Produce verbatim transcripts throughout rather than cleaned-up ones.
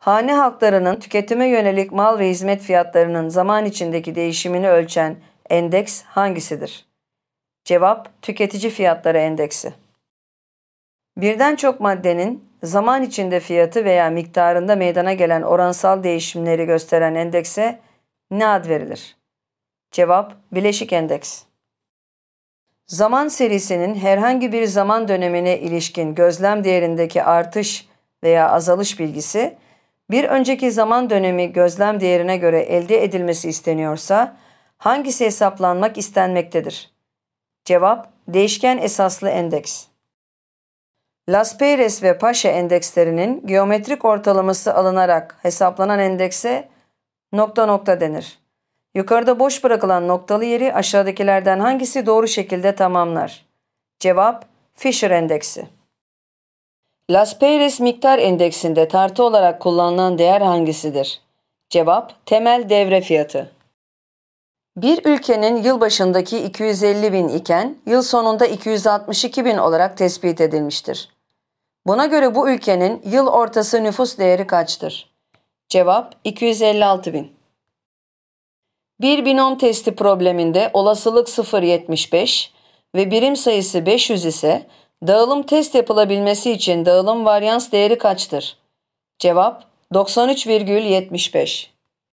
Hane halklarının tüketime yönelik mal ve hizmet fiyatlarının zaman içindeki değişimini ölçen endeks hangisidir? Cevap: Tüketici Fiyatları Endeksi. Birden çok maddenin zaman içinde fiyatı veya miktarında meydana gelen oransal değişimleri gösteren endekse ne ad verilir? Cevap: Bileşik endeks. Zaman serisinin herhangi bir zaman dönemine ilişkin gözlem değerindeki artış veya azalış bilgisi, bir önceki zaman dönemi gözlem değerine göre elde edilmesi isteniyorsa hangisi hesaplanmak istenmektedir? Cevap: Değişken esaslı endeks. Las-Peyrez ve Paşa endekslerinin geometrik ortalaması alınarak hesaplanan endekse nokta nokta denir. Yukarıda boş bırakılan noktalı yeri aşağıdakilerden hangisi doğru şekilde tamamlar? Cevap: Fisher endeksi. Las-Peyrez miktar endeksinde tartı olarak kullanılan değer hangisidir? Cevap: Temel devre fiyatı. Bir ülkenin yıl başındaki iki yüz elli bin iken yıl sonunda iki yüz altmış iki bin olarak tespit edilmiştir. Buna göre bu ülkenin yıl ortası nüfus değeri kaçtır? Cevap: iki yüz elli altı bin. Bir binom testi probleminde olasılık sıfır virgül yetmiş beş ve birim sayısı beş yüz ise dağılım test yapılabilmesi için dağılım varyans değeri kaçtır? Cevap: doksan üç virgül yetmiş beş.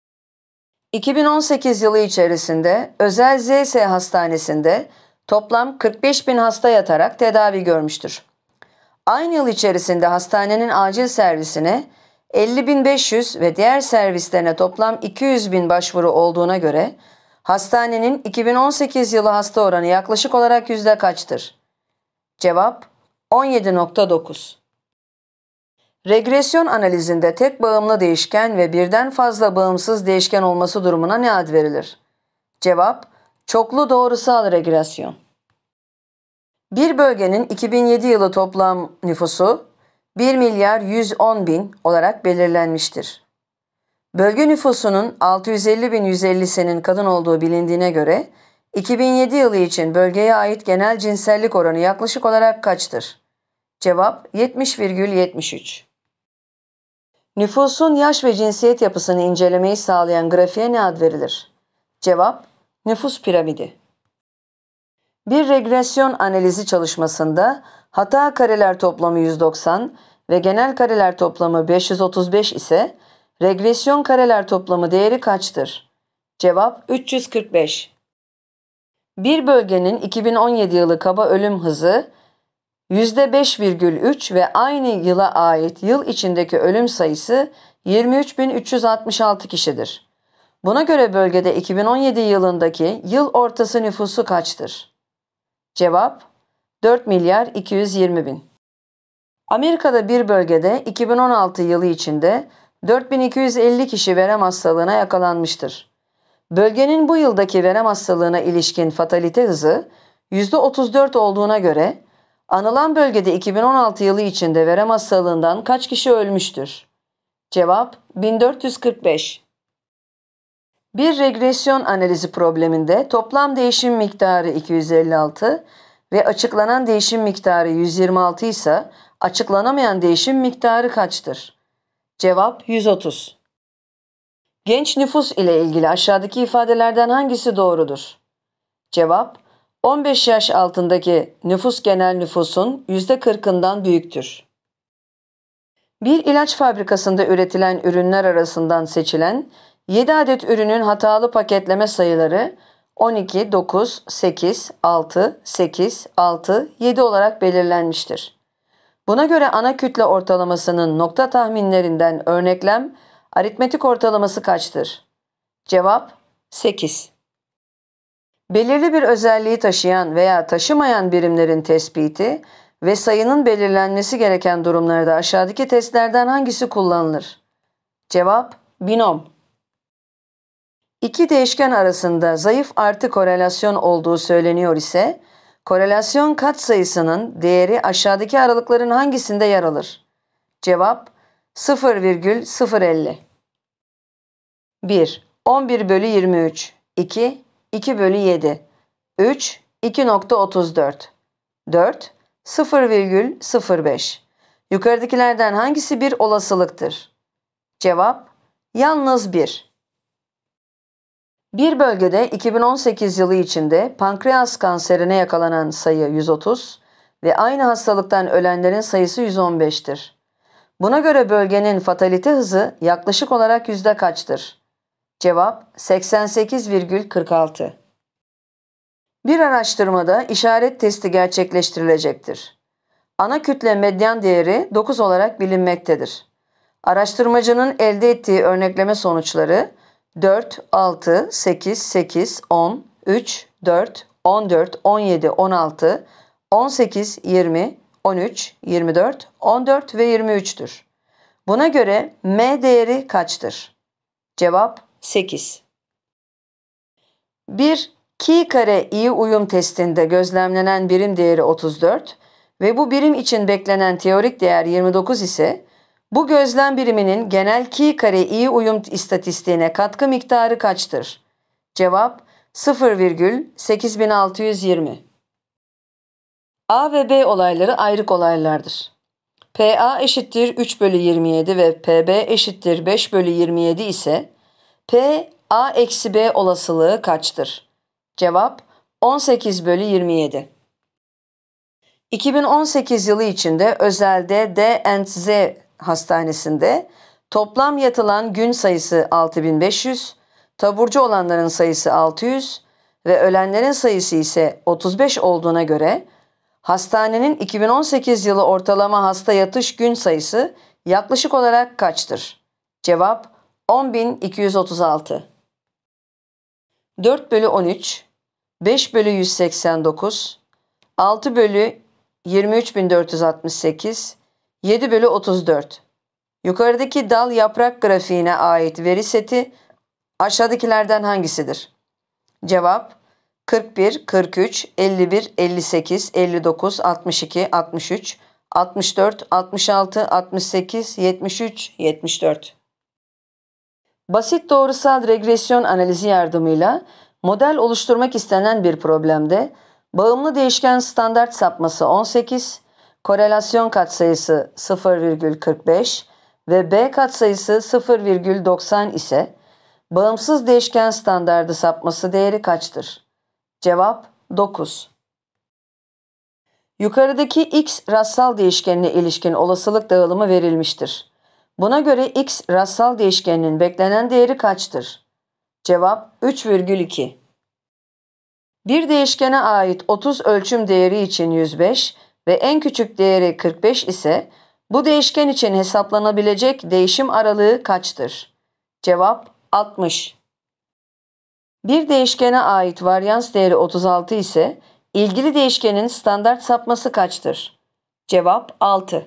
iki bin on sekiz yılı içerisinde özel Z S hastanesinde toplam kırk beş bin hasta yatarak tedavi görmüştür. Aynı yıl içerisinde hastanenin acil servisine elli bin beş yüz ve diğer servislerine toplam iki yüz bin başvuru olduğuna göre hastanenin iki bin on sekiz yılı hasta oranı yaklaşık olarak yüzde kaçtır? Cevap: on yedi nokta dokuz. Regresyon analizinde tek bağımlı değişken ve birden fazla bağımsız değişken olması durumuna ne ad verilir? Cevap: Çoklu doğrusal regresyon. Bir bölgenin iki bin yedi yılı toplam nüfusu bir milyar yüz on bin olarak belirlenmiştir. Bölge nüfusunun altı yüz elli bin yüz ellisinin kadın olduğu bilindiğine göre iki bin yedi yılı için bölgeye ait genel cinsellik oranı yaklaşık olarak kaçtır? Cevap: yetmiş virgül yetmiş üç. Nüfusun yaş ve cinsiyet yapısını incelemeyi sağlayan grafiğe ne ad verilir? Cevap: Nüfus piramidi. Bir regresyon analizi çalışmasında hata kareler toplamı yüz doksan ve genel kareler toplamı beş yüz otuz beş ise regresyon kareler toplamı değeri kaçtır? Cevap: üç yüz kırk beş. Bir bölgenin iki bin on yedi yılı kaba ölüm hızı yüzde beş virgül üç ve aynı yıla ait yıl içindeki ölüm sayısı yirmi üç bin üç yüz altmış altı kişidir. Buna göre bölgede iki bin on yedi yılındaki yıl ortası nüfusu kaçtır? Cevap: dört milyar iki yüz yirmi bin. Amerika'da bir bölgede iki bin on altı yılı içinde dört bin iki yüz elli kişi verem hastalığına yakalanmıştır. Bölgenin bu yıldaki verem hastalığına ilişkin fatalite hızı yüzde otuz dört olduğuna göre anılan bölgede iki bin on altı yılı içinde verem hastalığından kaç kişi ölmüştür? Cevap: bin dört yüz kırk beş. Bir regresyon analizi probleminde toplam değişim miktarı iki yüz elli altı ve açıklanan değişim miktarı yüz yirmi altı ise açıklanamayan değişim miktarı kaçtır? Cevap: yüz otuz. Genç nüfus ile ilgili aşağıdaki ifadelerden hangisi doğrudur? Cevap: on beş yaş altındaki nüfus genel nüfusun yüzde kırkından büyüktür. Bir ilaç fabrikasında üretilen ürünler arasından seçilen yedi adet ürünün hatalı paketleme sayıları on iki, dokuz, sekiz, altı, sekiz, altı, yedi olarak belirlenmiştir. Buna göre ana kütle ortalamasının nokta tahminlerinden örneklem aritmetik ortalaması kaçtır? Cevap: sekiz. Belirli bir özelliği taşıyan veya taşımayan birimlerin tespiti ve sayının belirlenmesi gereken durumlarda aşağıdaki testlerden hangisi kullanılır? Cevap: binom. İki değişken arasında zayıf artı korelasyon olduğu söyleniyor ise, korelasyon katsayısının değeri aşağıdaki aralıkların hangisinde yer alır? Cevap: sıfır virgül sıfır elli. bir. on bir bölü yirmi üç. iki. iki bölü yedi. üç. iki nokta otuz dört. dört. sıfır virgül sıfır beş. Yukarıdakilerden hangisi bir olasılıktır? Cevap yalnız bir. Bir bölgede iki bin on sekiz yılı içinde pankreas kanserine yakalanan sayı yüz otuz ve aynı hastalıktan ölenlerin sayısı yüz on beş'tir. Buna göre bölgenin fatalite hızı yaklaşık olarak yüzde kaçtır? Cevap seksen sekiz virgül kırk altı. Bir araştırmada işaret testi gerçekleştirilecektir. Ana kütle medyan değeri dokuz olarak bilinmektedir. Araştırmacının elde ettiği örnekleme sonuçları dört, altı, sekiz, sekiz, on, üç, dört, on dört, on yedi, on altı, on sekiz, yirmi, on üç, yirmi dört, on dört ve yirmi üç'tür. Buna göre M değeri kaçtır? Cevap sekiz. Bir Ki kare iyi uyum testinde gözlemlenen birim değeri otuz dört ve bu birim için beklenen teorik değer yirmi dokuz ise bu gözlem biriminin genel Ki kare iyi uyum istatistiğine katkı miktarı kaçtır? Cevap sıfır virgül sekiz bin altı yüz yirmi. A ve B olayları ayrık olaylardır. P A eşittir üç bölü yirmi yedi ve P B eşittir beş bölü yirmi yedi ise P A eksi B olasılığı kaçtır? Cevap on sekiz bölü yirmi yedi. iki bin on sekiz yılı içinde özelde D and Z hastanesinde toplam yatılan gün sayısı altı bin beş yüz, taburcu olanların sayısı altı yüz ve ölenlerin sayısı ise otuz beş olduğuna göre hastanenin iki bin on sekiz yılı ortalama hasta yatış gün sayısı yaklaşık olarak kaçtır? Cevap on bin iki yüz otuz altı. dört bölü on üç, beş bölü yüz seksen dokuz, altı bölü yirmi üç bin dört yüz altmış sekiz, yedi bölü otuz dört. Yukarıdaki dal yaprak grafiğine ait veri seti aşağıdakilerden hangisidir? Cevap kırk bir, kırk üç, elli bir, elli sekiz, elli dokuz, altmış iki, altmış üç, altmış dört, altmış altı, altmış sekiz, yetmiş üç, yetmiş dört. Basit doğrusal regresyon analizi yardımıyla model oluşturmak istenen bir problemde bağımlı değişken standart sapması on sekiz, korelasyon katsayısı sıfır virgül kırk beş ve B katsayısı sıfır virgül doksan ise bağımsız değişken standardı sapması değeri kaçtır? Cevap dokuz. Yukarıdaki X rastsal değişkenine ilişkin olasılık dağılımı verilmiştir. Buna göre X rastsal değişkeninin beklenen değeri kaçtır? Cevap üç virgül iki. Bir değişkene ait otuz ölçüm değeri için yüz beş ve en küçük değeri kırk beş ise bu değişken için hesaplanabilecek değişim aralığı kaçtır? Cevap altmış. Bir değişkene ait varyans değeri otuz altı ise ilgili değişkenin standart sapması kaçtır? Cevap altı.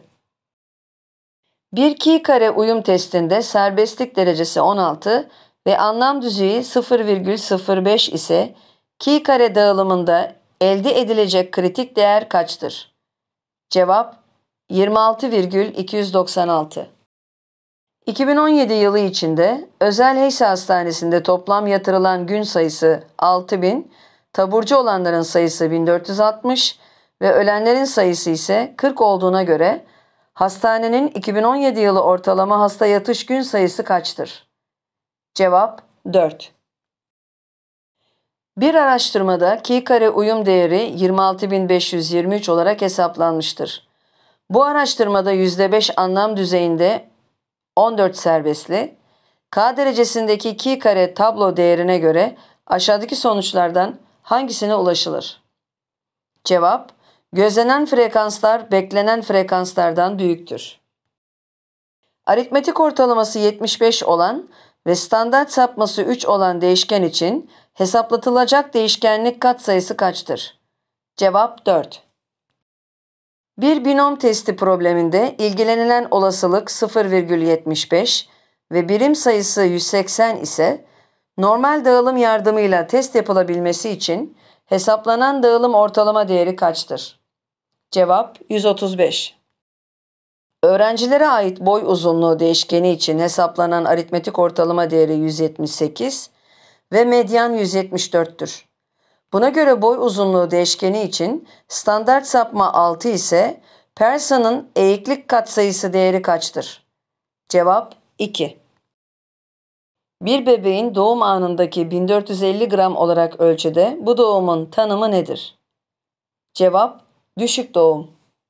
Bir Ki kare uyum testinde serbestlik derecesi on altı ve anlam düzeyi sıfır virgül sıfır beş ise Ki kare dağılımında elde edilecek kritik değer kaçtır? Cevap yirmi altı virgül iki yüz doksan altı. iki bin on yedi yılı içinde Özel Heysa Hastanesi'nde toplam yatırılan gün sayısı altı bin, taburcu olanların sayısı bin dört yüz altmış ve ölenlerin sayısı ise kırk olduğuna göre hastanenin iki bin on yedi yılı ortalama hasta yatış gün sayısı kaçtır? Cevap dört. Bir araştırmada Ki kare uyum değeri yirmi altı bin beş yüz yirmi üç olarak hesaplanmıştır. Bu araştırmada yüzde beş anlam düzeyinde on dört serbestli, K derecesindeki Ki kare tablo değerine göre aşağıdaki sonuçlardan hangisine ulaşılır? Cevap, gözlenen frekanslar beklenen frekanslardan büyüktür. Aritmetik ortalaması yetmiş beş olan ve standart sapması üç olan değişken için hesaplatılacak değişkenlik katsayısı kaçtır? Cevap dört. Bir binom testi probleminde ilgilenilen olasılık sıfır virgül yetmiş beş ve birim sayısı yüz seksen ise normal dağılım yardımıyla test yapılabilmesi için hesaplanan dağılım ortalama değeri kaçtır? Cevap yüz otuz beş. Öğrencilere ait boy uzunluğu değişkeni için hesaplanan aritmetik ortalama değeri yüz yetmiş sekiz ve medyan yüz yetmiş dört'tür. Buna göre boy uzunluğu değişkeni için standart sapma altı ise Pearson'ın eğiklik katsayısı değeri kaçtır? Cevap iki. Bir bebeğin doğum anındaki bin dört yüz elli gram olarak ölçüde bu doğumun tanımı nedir? Cevap: düşük doğum.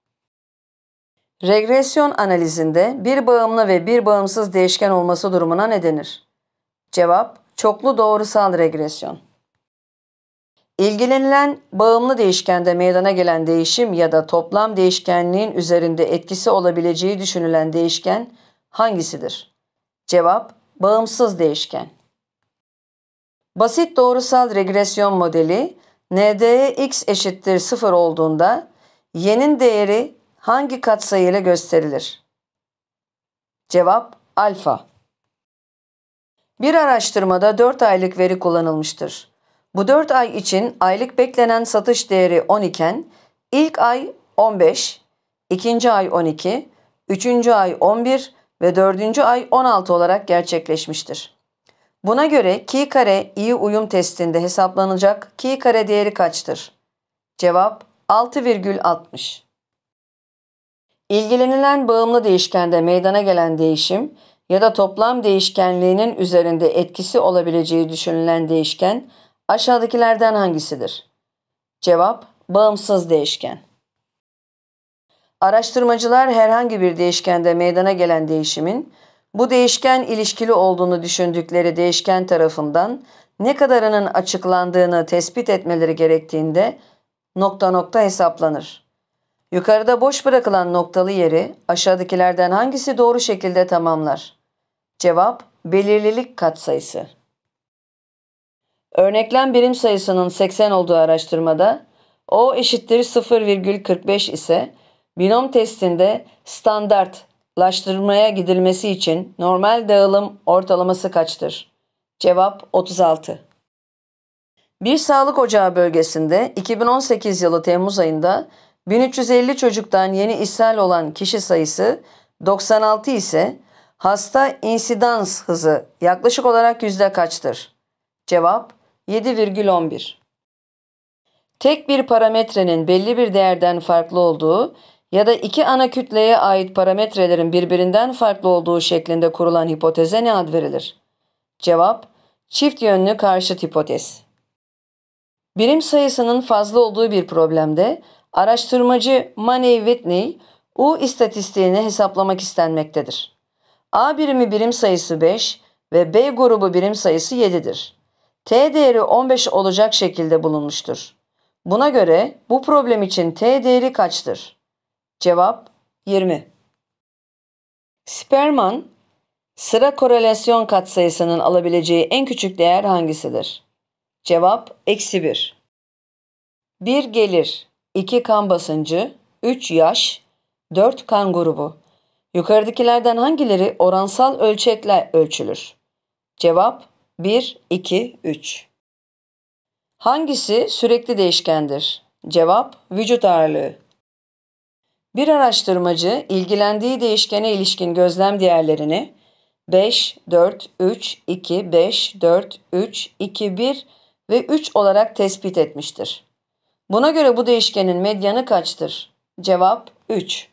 Regresyon analizinde bir bağımlı ve bir bağımsız değişken olması durumuna ne denir? Cevap: çoklu doğrusal regresyon. İlgilenilen bağımlı değişkende meydana gelen değişim ya da toplam değişkenliğin üzerinde etkisi olabileceği düşünülen değişken hangisidir? Cevap: bağımsız değişken. Basit doğrusal regresyon modeli N D'ye x eşittir sıfır olduğunda y'nin değeri hangi katsayı ile gösterilir? Cevap: alfa. Bir araştırmada dört aylık veri kullanılmıştır. Bu dört ay için aylık beklenen satış değeri on iken ilk ay on beş, ikinci ay on iki, üçüncü ay on bir ve dördüncü ay on altı olarak gerçekleşmiştir. Buna göre ki kare iyi uyum testinde hesaplanacak ki kare değeri kaçtır? Cevap: altı virgül altmış. İlgilenilen bağımlı değişkende meydana gelen değişim ya da toplam değişkenliğinin üzerinde etkisi olabileceği düşünülen değişken aşağıdakilerden hangisidir? Cevap: bağımsız değişken. Araştırmacılar herhangi bir değişkende meydana gelen değişimin bu değişken ilişkili olduğunu düşündükleri değişken tarafından ne kadarının açıklandığını tespit etmeleri gerektiğinde nokta nokta hesaplanır. Yukarıda boş bırakılan noktalı yeri aşağıdakilerden hangisi doğru şekilde tamamlar? Cevap: belirlilik katsayısı. Örneklem birim sayısının seksen olduğu araştırmada O eşittir sıfır virgül kırk beş ise binom testinde standartlaştırmaya gidilmesi için normal dağılım ortalaması kaçtır? Cevap: otuz altı. Bir sağlık ocağı bölgesinde iki bin on sekiz yılı Temmuz ayında bin üç yüz elli çocuktan yeni ishal olan kişi sayısı doksan altı ise hasta insidans hızı yaklaşık olarak yüzde kaçtır? Cevap: yedi virgül on bir. Tek bir parametrenin belli bir değerden farklı olduğu ya da iki ana kütleye ait parametrelerin birbirinden farklı olduğu şeklinde kurulan hipoteze ne ad verilir? Cevap: çift yönlü karşıt hipotez. Birim sayısının fazla olduğu bir problemde araştırmacı Money-Whitney U istatistiğini hesaplamak istenmektedir. A birimi birim sayısı beş ve B grubu birim sayısı yedidir. T değeri on beş olacak şekilde bulunmuştur. Buna göre bu problem için T değeri kaçtır? Cevap: yirmi. Sperman, sıra korelasyon katsayısının alabileceği en küçük değer hangisidir? Cevap: eksi bir. bir gelir, iki kan basıncı, üç yaş, dört kan grubu. Yukarıdakilerden hangileri oransal ölçekle ölçülür? Cevap: bir, iki, üç. Hangisi sürekli değişkendir? Cevap: vücut ağırlığı. Bir araştırmacı ilgilendiği değişkene ilişkin gözlem değerlerini beş, dört, üç, iki, beş, dört, üç, iki, bir ve üç olarak tespit etmiştir. Buna göre bu değişkenin medyanı kaçtır? Cevap: üç.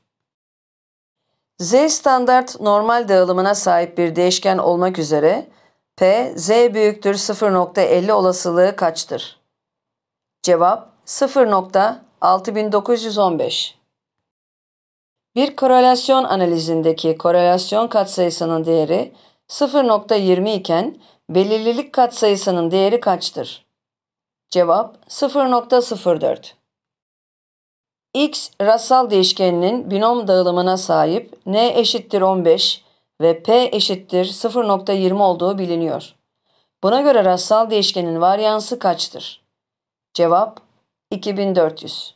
Z standart normal dağılımına sahip bir değişken olmak üzere P, Z büyüktür sıfır nokta elli olasılığı kaçtır? Cevap: sıfır nokta altı bin dokuz yüz on beş. Bir korelasyon analizindeki korelasyon katsayısının değeri sıfır nokta yirmi iken belirlilik katsayısının değeri kaçtır? Cevap: sıfır nokta sıfır dört. X rastsal değişkeninin binom dağılımına sahip N eşittir on beş ve P eşittir sıfır nokta yirmi olduğu biliniyor. Buna göre rastsal değişkenin varyansı kaçtır? Cevap: iki bin dört yüz.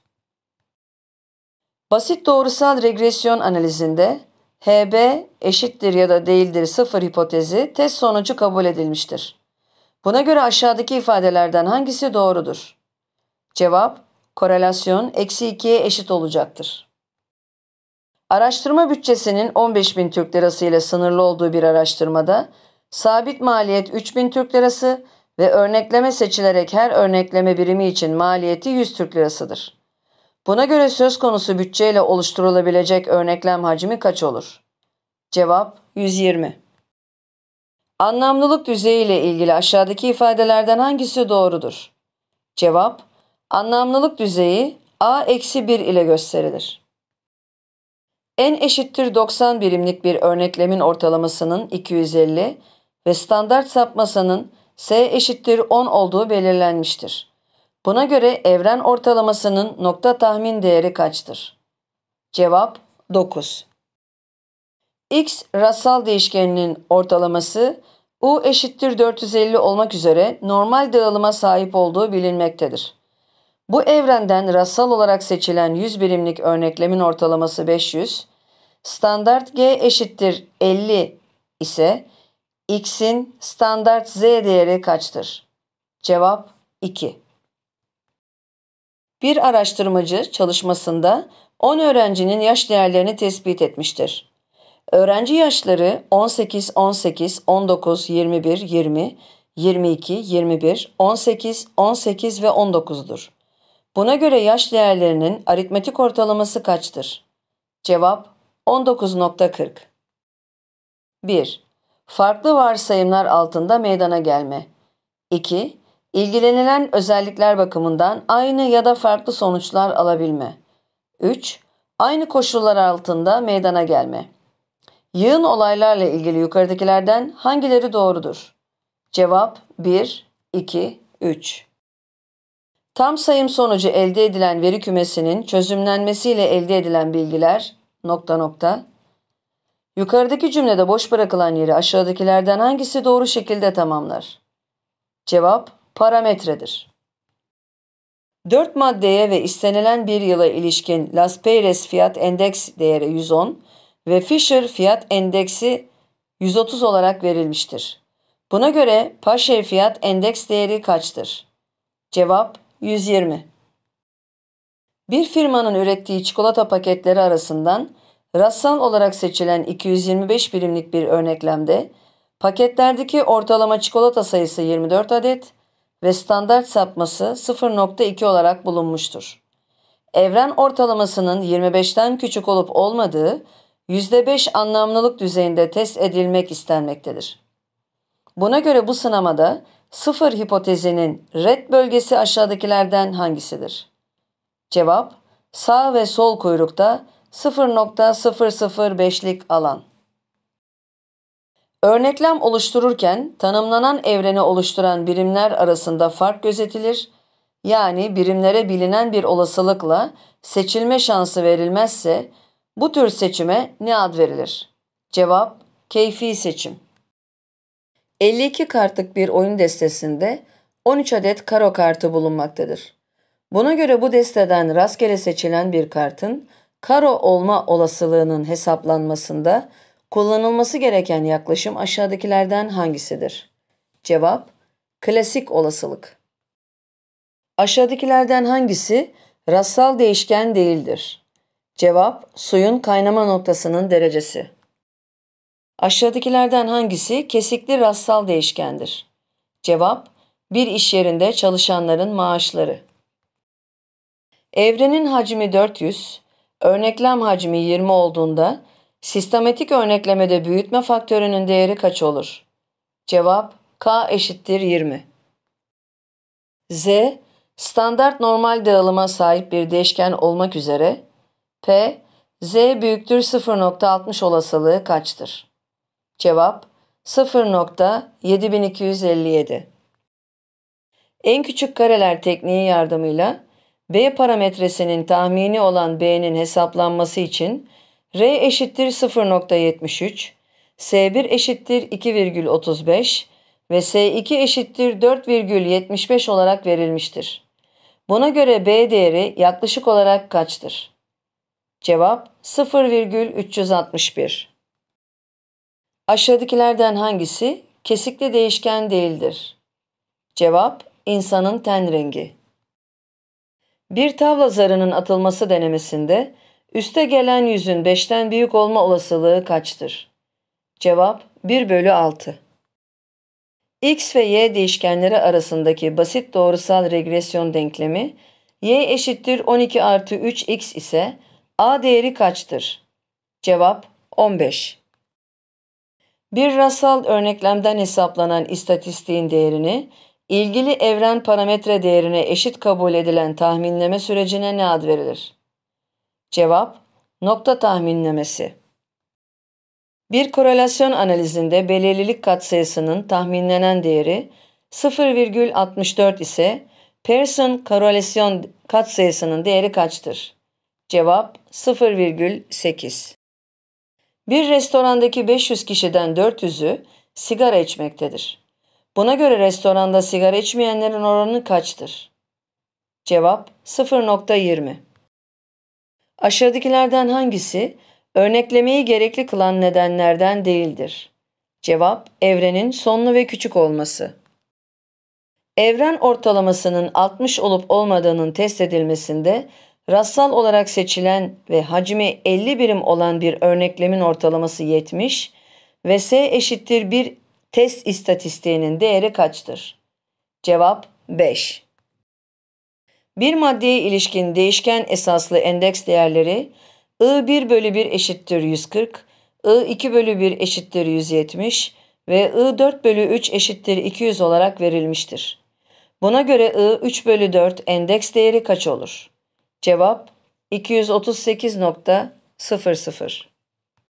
Basit doğrusal regresyon analizinde H B eşittir ya da değildir sıfır hipotezi test sonucu kabul edilmiştir. Buna göre aşağıdaki ifadelerden hangisi doğrudur? Cevap: korelasyon eksi ikiye eşit olacaktır. Araştırma bütçesinin on beş bin Türk Lirası ile sınırlı olduğu bir araştırmada sabit maliyet üç bin Türk Lirası ve örnekleme seçilerek her örnekleme birimi için maliyeti yüz Türk Lirasıdır. Buna göre söz konusu bütçeyle oluşturulabilecek örneklem hacmi kaç olur? Cevap: yüz yirmi. Anlamlılık düzeyi ile ilgili aşağıdaki ifadelerden hangisi doğrudur? Cevap: anlamlılık düzeyi a eksi bir ile gösterilir. N eşittir doksan birimlik bir örneklemin ortalamasının iki yüz elli ve standart sapmasının S eşittir on olduğu belirlenmiştir. Buna göre evren ortalamasının nokta tahmin değeri kaçtır? Cevap: dokuz. X rastsal değişkeninin ortalaması U eşittir dört yüz elli olmak üzere normal dağılıma sahip olduğu bilinmektedir. Bu evrenden rastsal olarak seçilen yüz birimlik örneklemin ortalaması beş yüz, standart G eşittir elli ise X'in standart Z değeri kaçtır? Cevap: iki. Bir araştırmacı çalışmasında on öğrencinin yaş değerlerini tespit etmiştir. Öğrenci yaşları on sekiz, on sekiz, on dokuz, yirmi bir, yirmi, yirmi iki, yirmi bir, on sekiz, on sekiz ve on dokuz'dur. Buna göre yaş değerlerinin aritmetik ortalaması kaçtır? Cevap: on dokuz nokta kırk. bir. Farklı varsayımlar altında meydana gelme. iki. İlgilenilen özellikler bakımından aynı ya da farklı sonuçlar alabilme. üç. Aynı koşullar altında meydana gelme. Yığın olaylarla ilgili yukarıdakilerden hangileri doğrudur? Cevap: bir, iki, üç. Tam sayım sonucu elde edilen veri kümesinin çözümlenmesiyle elde edilen bilgiler nokta nokta. Yukarıdaki cümlede boş bırakılan yeri aşağıdakilerden hangisi doğru şekilde tamamlar? Cevap: parametredir. dört maddeye ve istenilen bir yıla ilişkin Las-Peyrez fiyat endeks değeri yüz on ve Fisher fiyat endeksi yüz otuz olarak verilmiştir. Buna göre Paşe fiyat endeks değeri kaçtır? Cevap: yüz yirmi. Bir firmanın ürettiği çikolata paketleri arasından rastsal olarak seçilen iki yüz yirmi beş birimlik bir örneklemde paketlerdeki ortalama çikolata sayısı yirmi dört adet ve standart sapması sıfır nokta iki olarak bulunmuştur. Evren ortalamasının yirmi beşten küçük olup olmadığı yüzde beş anlamlılık düzeyinde test edilmek istenmektedir. Buna göre bu sınamada sıfır hipotezinin red bölgesi aşağıdakilerden hangisidir? Cevap: sağ ve sol kuyrukta sıfır nokta sıfır sıfır beş'lik alan. Örneklem oluştururken tanımlanan evreni oluşturan birimler arasında fark gözetilir, yani birimlere bilinen bir olasılıkla seçilme şansı verilmezse bu tür seçime ne ad verilir? Cevap: keyfi seçim. elli iki kartlık bir oyun destesinde on üç adet karo kartı bulunmaktadır. Buna göre bu desteden rastgele seçilen bir kartın karo olma olasılığının hesaplanmasında kullanılması gereken yaklaşım aşağıdakilerden hangisidir? Cevap: klasik olasılık. Aşağıdakilerden hangisi rastsal değişken değildir? Cevap: suyun kaynama noktasının derecesi. Aşağıdakilerden hangisi kesikli rastsal değişkendir? Cevap: bir iş yerinde çalışanların maaşları. Evrenin hacmi dört yüz, örneklem hacmi yirmi olduğunda sistematik örneklemede büyütme faktörünün değeri kaç olur? Cevap: K eşittir yirmi. Z, standart normal dağılıma sahip bir değişken olmak üzere P, Z büyüktür sıfır nokta altmış olasılığı kaçtır? Cevap: sıfır nokta yedi bin iki yüz elli yedi. En küçük kareler tekniği yardımıyla B parametresinin tahmini olan B'nin hesaplanması için R eşittir sıfır nokta yetmiş üç, S bir eşittir iki virgül otuz beş ve S iki eşittir dört virgül yetmiş beş olarak verilmiştir. Buna göre B değeri yaklaşık olarak kaçtır? Cevap: sıfır virgül üç yüz altmış bir. Aşağıdakilerden hangisi kesikli değişken değildir? Cevap: insanın ten rengi. Bir tavla zarının atılması denemesinde üste gelen yüzün beşten büyük olma olasılığı kaçtır? Cevap: bir bölü altı. X ve Y değişkenleri arasındaki basit doğrusal regresyon denklemi Y eşittir on iki artı üç x ise A değeri kaçtır? Cevap: on beş. Bir rastsal örneklemden hesaplanan istatistiğin değerini ilgili evren parametre değerine eşit kabul edilen tahminleme sürecine ne ad verilir? Cevap: nokta tahminlemesi. Bir korelasyon analizinde belirlilik katsayısının tahminlenen değeri sıfır virgül altmış dört ise Pearson korelasyon katsayısının değeri kaçtır? Cevap: sıfır virgül sekiz. Bir restorandaki beş yüz kişiden dört yüzü sigara içmektedir. Buna göre restoranda sigara içmeyenlerin oranı kaçtır? Cevap: sıfır virgül yirmi. Aşağıdakilerden hangisi örneklemeyi gerekli kılan nedenlerden değildir? Cevap: evrenin sonlu ve küçük olması. Evren ortalamasının altmış olup olmadığının test edilmesinde rastsal olarak seçilen ve hacmi elli birim olan bir örneklemin ortalaması yetmiş ve S eşittir bir test istatistiğinin değeri kaçtır? Cevap: beş. Bir maddeye ilişkin değişken esaslı endeks değerleri I bir bölü bir eşittir yüz kırk, I iki bölü bir eşittir yüz yetmiş ve I dört bölü üç eşittir iki yüz olarak verilmiştir. Buna göre I üç bölü dört endeks değeri kaç olur? Cevap: iki yüz otuz sekiz nokta sıfır sıfır.